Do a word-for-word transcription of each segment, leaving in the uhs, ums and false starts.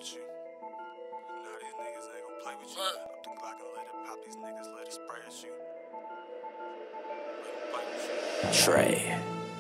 with you. Now these niggas ain't gon' play with you. Up the Glock and let it pop. These niggas let it spray at you. Play with you. Trey.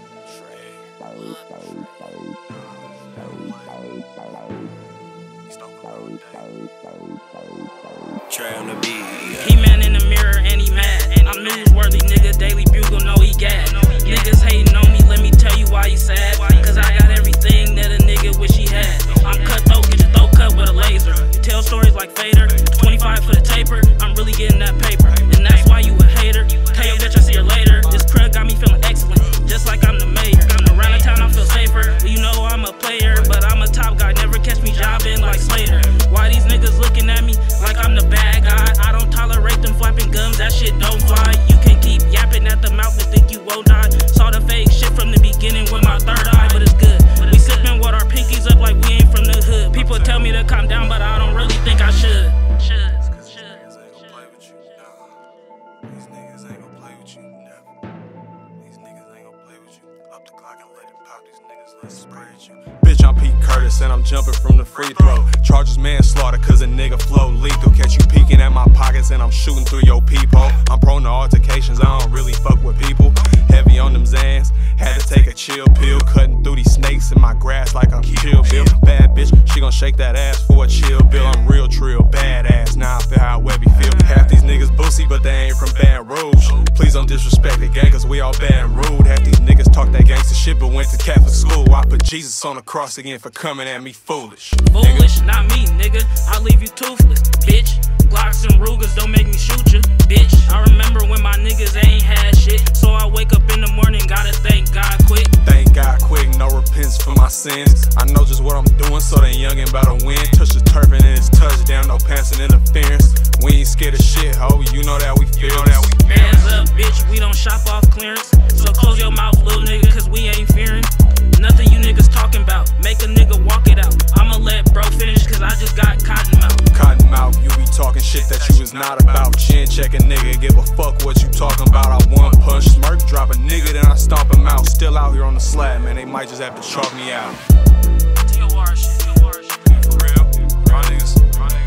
Trey on the beat. He man in the mirror and he mad. I'm newsworthy, nigga. Daily Bugle know he gad. Niggas hating on me, let me tell you why he sad. Cause I got everything that a nigga wish he had. I'm cutthroat, get your throat cut with a laser. You tell stories like Fader. twenty-five for the taper. I'm really getting that paper. And that's why you a hater. Tell your bitch I see her later. This crud got me feeling excellent, just like I'm the mayor. Around the town I feel safer. You know I'm a player, but I'm a top guy. Never catch me jobbing like Slater. Why these niggas looking at me like I'm the bad guy? I don't tolerate them flapping gums, that shit don't fly. You can't keep yapping at the mouth and think you won't die. Saw the fake shit from the beginning with my third eye, but it's good. We sipping with our pinkies up like we ain't from the hood. People tell me to calm down, but I don't really think I should. Should. These niggas ain't gon' play with you. Nah. These niggas ain't gon' play with you. Never. These niggas ain't gon' play with you. Up the Glock and let it pop. These niggas let it spray at you. Bitch, I'm Pete Curtis and I'm jumping from the free throw. Charges manslaughter cause a nigga flow lethal. Catch you peeking at my pockets and I'm shooting through your peephole. I'm prone to altercations, I don't really fuck with people. Heavy on them Zans, had to take a chill pill. Cutting through these snakes in my grass like I'm Kill Bill. Bad bitch, she gon' shake that ass for a chill bill. I'm real trill, badass, now I feel how Webby feel. Half these niggas boosie, but they ain't from Baton Rouge. Please don't disrespect the gang cause we all bad and rude. Half these niggas talk that gangsta shit but went to Catholic school. I put Jesus on the cross again for coming at me foolish. Foolish, nigga. Not me, nigga. I leave you toothless, bitch. Glocks and Rugers don't make me shoot you, bitch. I remember when my niggas ain't had shit, so I wake up in the morning, gotta thank God quick. Thank God quick, no repentance for my sins. I know just what I'm doing, so they youngin' bout to win. Touch the turf and it's touchdown, no passing interference. We ain't scared of shit, ho, you know that we feel that we feel. Hands up, bitch, we don't shop off clearance. So close your mouth, little nigga, cause we ain't fearing nothing you niggas talking about. Make a nigga walk it out. I'ma let bro finish cause I just got cotton mouth. Cotton mouth, you be talking shit that you is not about. Chin checking nigga, give a fuck what you talking about. I one punch, smirk, drop a nigga, then I stomp him out. Still out here on the slab, man, they might just have to chalk me out. T O R shit, T O R shit. For real, my niggas, my niggas.